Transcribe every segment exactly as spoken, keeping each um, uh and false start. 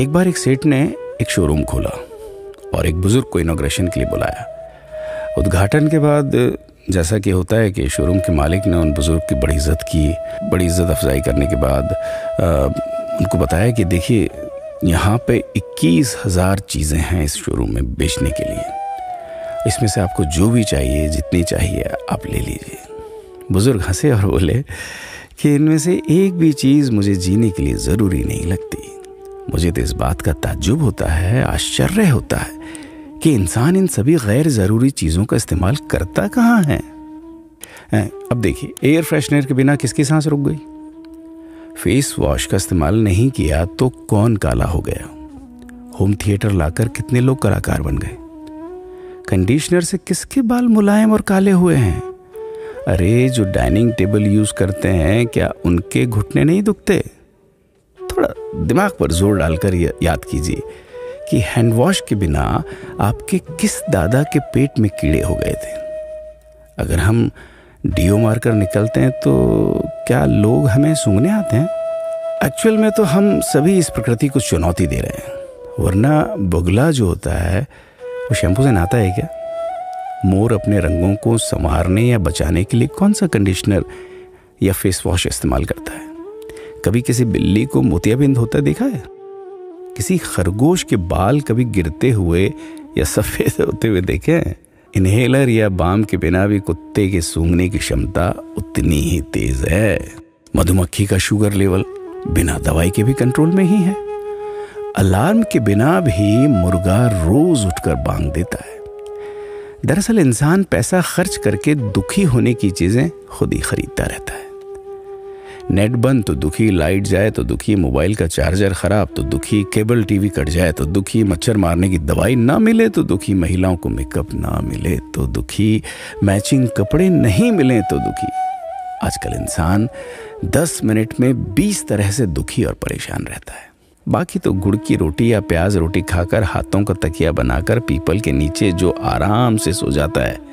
एक बार एक सेठ ने एक शोरूम खोला और एक बुजुर्ग को इनॉग्रेशन के लिए बुलाया। उद्घाटन के बाद जैसा कि होता है कि शोरूम के मालिक ने उन बुजुर्ग की बड़ी इज्जत की। बड़ी इज्जत अफजाई करने के बाद आ, उनको बताया कि देखिए यहाँ पे इक्कीस हज़ार चीज़ें हैं इस शोरूम में बेचने के लिए, इसमें से आपको जो भी चाहिए, जितनी चाहिए आप ले लीजिए। बुजुर्ग हंसे और बोले कि इनमें से एक भी चीज़ मुझे जीने के लिए ज़रूरी नहीं लगती। मुझे तो इस बात का ताज्जुब होता है, आश्चर्य होता है कि इंसान इन सभी गैर ज़रूरी चीज़ों का इस्तेमाल करता कहाँ है। अब देखिए, एयर फ्रेशनर के बिना किसकी सांस रुक गई? फेस वॉश का इस्तेमाल नहीं किया तो कौन काला हो गया? होम थिएटर लाकर कितने लोग कलाकार बन गए? कंडीशनर से किसके बाल मुलायम और काले हुए हैं? अरे जो डाइनिंग टेबल यूज करते हैं, क्या उनके घुटने नहीं दुखते? थोड़ा दिमाग पर जोर डालकर याद कीजिए कि हैंड वॉश के बिना आपके किस दादा के पेट में कीड़े हो गए थे। अगर हम डीओ मारकर निकलते हैं तो क्या लोग हमें सूंघने आते हैं? एक्चुअल में तो हम सभी इस प्रकृति को चुनौती दे रहे हैं, वरना बुगला जो होता है वो शैम्पू से नहाता है क्या? मोर अपने रंगों को संवारने या बचाने के लिए कौन सा कंडीशनर या फेस वॉश इस्तेमाल करता है? कभी किसी बिल्ली को मोतियाबिंद होता देखा है? किसी खरगोश के बाल कभी गिरते हुए या सफेद होते हुए देखे हैं? इनहेलर या बाम के बिना भी कुत्ते के सूंघने की क्षमता उतनी ही तेज है। मधुमक्खी का शुगर लेवल बिना दवाई के भी कंट्रोल में ही है। अलार्म के बिना भी मुर्गा रोज उठकर बांग देता है। दरअसल इंसान पैसा खर्च करके दुखी होने की चीजें खुद ही खरीदता रहता है। नेट बंद तो दुखी, लाइट जाए तो दुखी, मोबाइल का चार्जर खराब तो दुखी, केबल टीवी कट जाए तो दुखी, मच्छर मारने की दवाई ना मिले तो दुखी, महिलाओं को मेकअप ना मिले तो दुखी, मैचिंग कपड़े नहीं मिले तो दुखी। आजकल इंसान दस मिनट में बीस तरह से दुखी और परेशान रहता है। बाकी तो गुड़ की रोटी या प्याज रोटी खाकर हाथों का तकिया बनाकर पीपल के नीचे जो आराम से सो जाता है,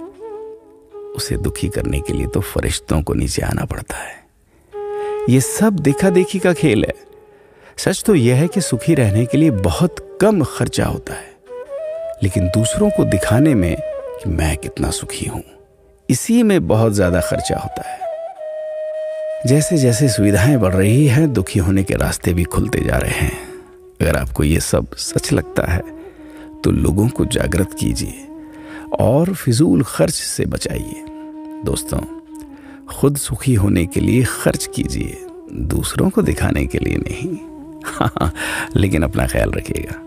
उसे दुखी करने के लिए तो फरिश्तों को नीचे आना पड़ता है। ये सब देखा देखी का खेल है। सच तो यह है कि सुखी रहने के लिए बहुत कम खर्चा होता है, लेकिन दूसरों को दिखाने में कि मैं कितना सुखी हूं, इसी में बहुत ज्यादा खर्चा होता है। जैसे जैसे सुविधाएं बढ़ रही हैं, दुखी होने के रास्ते भी खुलते जा रहे हैं। अगर आपको ये सब सच लगता है तो लोगों को जागृत कीजिए और फिजूल खर्च से बचाइए। दोस्तों, खुद सुखी होने के लिए खर्च कीजिए, दूसरों को दिखाने के लिए नहीं। हाँ, लेकिन अपना ख्याल रखिएगा।